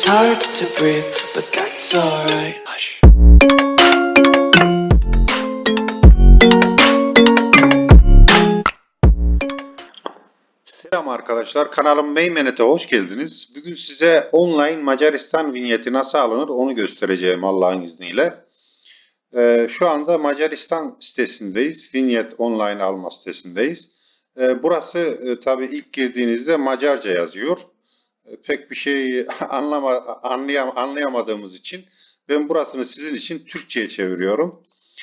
hard to breathe, but that's alright. Hush. Selam arkadaşlar, kanalım Meymenet'e hoş geldiniz. Bugün size online Macaristan vinyeti nasıl alınır onu göstereceğim Allah'ın izniyle. Şu anda Macaristan sitesindeyiz, vinyet online alma sitesindeyiz. Burası tabii ilk girdiğinizde Macarca yazıyor. Pek bir şey anlayamadığımız için ben burasını sizin için Türkçe'ye çeviriyorum.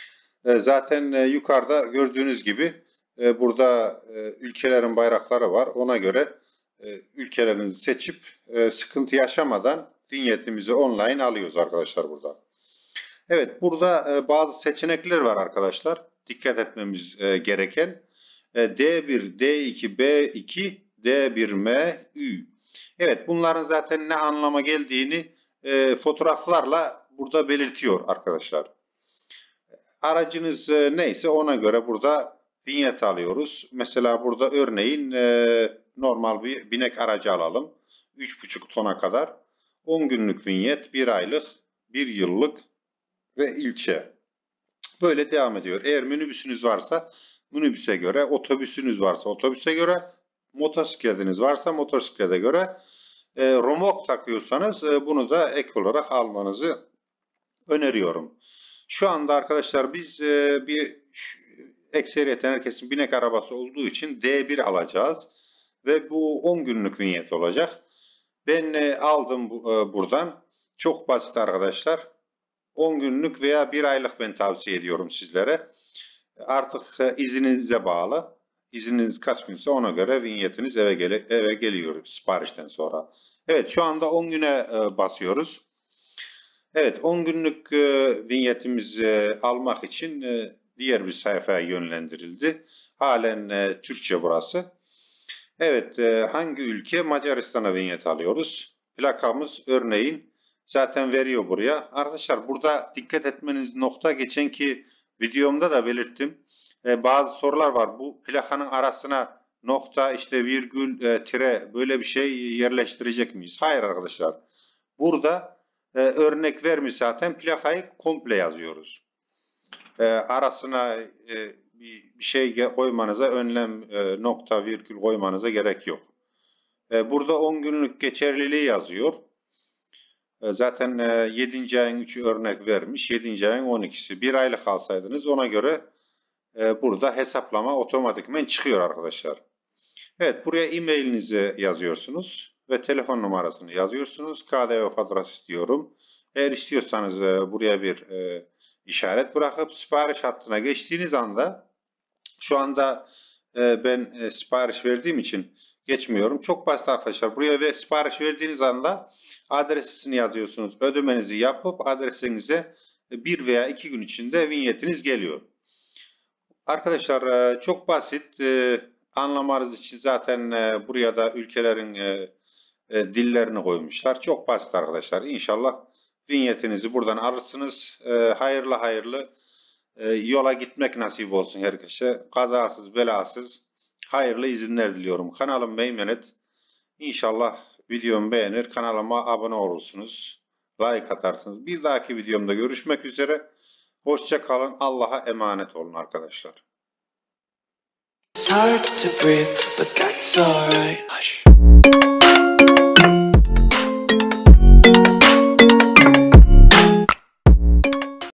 Zaten yukarıda gördüğünüz gibi burada ülkelerin bayrakları var. Ona göre ülkelerinizi seçip sıkıntı yaşamadan vinyetimizi online alıyoruz arkadaşlar burada. Evet, burada bazı seçenekler var arkadaşlar. Dikkat etmemiz gereken D1, D2, B2, D1M, Ü. Evet, bunların zaten ne anlama geldiğini fotoğraflarla burada belirtiyor arkadaşlar. Aracınız neyse ona göre burada vinyet alıyoruz. Mesela burada örneğin normal bir binek aracı alalım. 3,5 tona kadar. 10 günlük vinyet, 1 aylık, 1 yıllık ve ilçe. Böyle devam ediyor. Eğer minibüsünüz varsa minibüse göre, otobüsünüz varsa otobüse göre, motosikletiniz varsa motosiklete göre, romok takıyorsanız bunu da ek olarak almanızı öneriyorum. Şu anda arkadaşlar biz ekseriyetten herkesin binek arabası olduğu için D1 alacağız. Ve bu 10 günlük vinyet olacak. Ben aldım buradan. Çok basit arkadaşlar. 10 günlük veya 1 aylık ben tavsiye ediyorum sizlere. Artık izninize bağlı. İzniniz kaç günse ona göre vinyetiniz eve geliyor siparişten sonra. Evet, şu anda 10 güne basıyoruz. Evet, 10 günlük vinyetimizi almak için diğer bir sayfaya yönlendirildi. Halen Türkçe burası. Evet, hangi ülke? Macaristan'a vinyet alıyoruz. Plakamız örneğin zaten veriyor buraya. Arkadaşlar burada dikkat etmeniz nokta, geçenki videomda da belirttim. Bazı sorular var. Bu plakanın arasına nokta, işte virgül, tire böyle bir şey yerleştirecek miyiz? Hayır arkadaşlar. Burada örnek vermiş zaten, plakayı komple yazıyoruz. Arasına bir şey koymanıza, önlem nokta virgül koymanıza gerek yok. Burada 10 günlük geçerliliği yazıyor. Zaten 7. ayın 3'ü örnek vermiş. 7. ayın 12'si. 1 aylık alsaydınız ona göre burada hesaplama otomatikmen çıkıyor arkadaşlar. Evet, buraya e-mailinizi yazıyorsunuz ve telefon numarasını yazıyorsunuz. KDV faturası istiyorum. Eğer istiyorsanız buraya bir işaret bırakıp sipariş hattına geçtiğiniz anda, şu anda ben sipariş verdiğim için geçmiyorum. Çok basit arkadaşlar. Buraya sipariş verdiğiniz anda adresini yazıyorsunuz. Ödemenizi yapıp adresinize 1 veya 2 gün içinde vinyetiniz geliyor. Arkadaşlar çok basit. Anlamanız için zaten buraya da ülkelerin dillerini koymuşlar. Çok basit arkadaşlar. İnşallah vinyetinizi buradan alırsınız. Hayırlı yola gitmek nasip olsun herkese. Kazasız belasız hayırlı izinler diliyorum. Kanalım Meymenet. İnşallah videomu beğenir. Kanalıma abone olursunuz. Like atarsınız. Bir dahaki videomda görüşmek üzere. Hoşça kalın. Allah'a emanet olun arkadaşlar. It's hard to breathe, but that's alright. Hush.